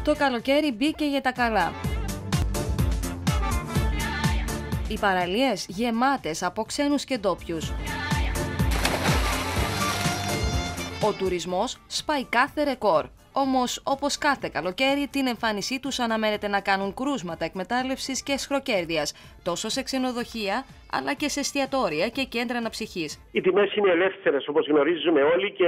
Το καλοκαίρι μπήκε για τα καλά. Οι παραλίες γεμάτες από ξένους και ντόπιους. Ο τουρισμός σπάει κάθε ρεκόρ. Όμως, όπως κάθε καλοκαίρι, την εμφάνισή τους αναμένεται να κάνουν κρούσματα εκμετάλλευσης και σχροκέρδειας, τόσο σε ξενοδοχεία, αλλά και σε εστιατόρια και κέντρα αναψυχής. Οι τιμές είναι ελεύθερες, όπως γνωρίζουμε όλοι, και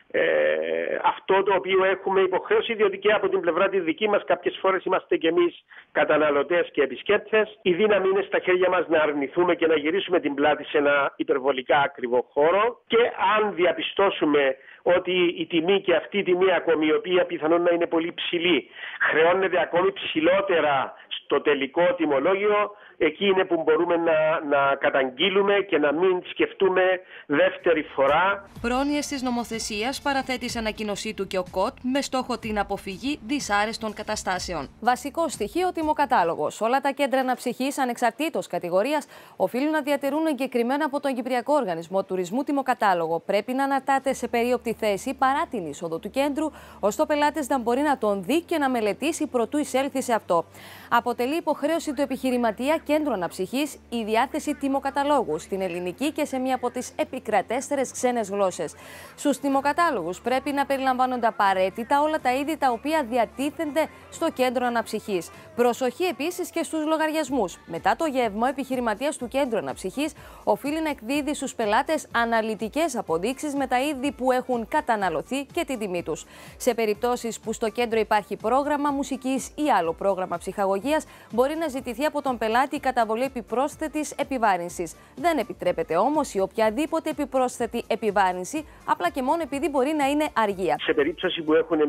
αυτό το οποίο έχουμε υποχρέωση, διότι και από την πλευρά τη δική μας κάποιες φορές είμαστε και εμείς καταναλωτές και επισκέπτες. Η δύναμη είναι στα χέρια μας να αρνηθούμε και να γυρίσουμε την πλάτη σε ένα υπερβολικά ακριβό χώρο, και αν διαπιστώσουμε ότι η τιμή, και αυτή η τιμή ακόμη, η οποία πιθανόν να είναι πολύ ψηλή, χρεώνεται ακόμη ψηλότερα στο τελικό τιμολόγιο, εκεί είναι που μπορούμε να καταγγείλουμε και να μην σκεφτούμε δεύτερη φορά. Πρόνοιες της νομοθεσίας παραθέτει σε ανακοίνωσή του και ο ΚΟΤ με στόχο την αποφυγή δυσάρεστων καταστάσεων. Βασικό στοιχείο, τιμοκατάλογος. Όλα τα κέντρα αναψυχής, ανεξαρτήτως κατηγορίας, οφείλουν να διατηρούν εγκεκριμένα από τον Κυπριακό Οργανισμό Τουρισμού τιμοκατάλογο. Πρέπει να ανατάται σε περίοπτη θέση παρά την είσοδο του κέντρου, ώστε ο πελάτης να μπορεί να τον δει και να μελετήσει προτού εισέλθει σε αυτό. Αποτελεί υποχρέωση του επιχειρηματία κέντρο αναψυχής η διάθεση τιμοκαταλόγου στην ελληνική και σε μία από τις επικρατέστερες ξένες γλώσσες. Στους τιμοκατάλογους πρέπει να περιλαμβάνονται απαραίτητα όλα τα είδη τα οποία διατίθενται στο κέντρο αναψυχής. Προσοχή επίσης και στους λογαριασμούς. Μετά το γεύμα, ο επιχειρηματίας του κέντρου αναψυχής οφείλει να εκδίδει στους πελάτες αναλυτικές αποδείξεις με τα είδη που έχουν καταναλωθεί και την τιμή τους. Σε περιπτώσεις που στο κέντρο υπάρχει πρόγραμμα μουσικής ή άλλο πρόγραμμα ψυχαγωγίας, μπορεί να ζητηθεί από τον πελάτη η καταβολή επιπρόσθετης επιβάρυνσης. Δεν επιτρέπεται όμως η οποιαδήποτε επιπρόσθετη επιβάρυνση, απλά και μόνο επειδή μπορεί να είναι αργία. Σε περίπτωση που έχουν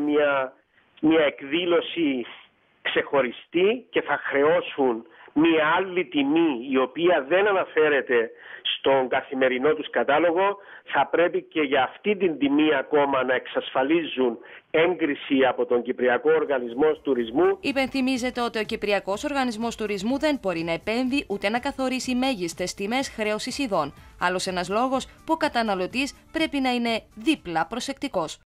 μια εκδήλωση ξεχωριστή και θα χρεώσουν μια άλλη τιμή η οποία δεν αναφέρεται στον καθημερινό τους κατάλογο, θα πρέπει και για αυτή την τιμή ακόμα να εξασφαλίζουν έγκριση από τον Κυπριακό Οργανισμό Τουρισμού. Υπενθυμίζεται ότι ο Κυπριακός Οργανισμός Τουρισμού δεν μπορεί να επέμβει ούτε να καθορίσει μέγιστες τιμές χρέωσης ειδών. Άλλος ένας λόγος που ο καταναλωτής πρέπει να είναι δίπλα προσεκτικός.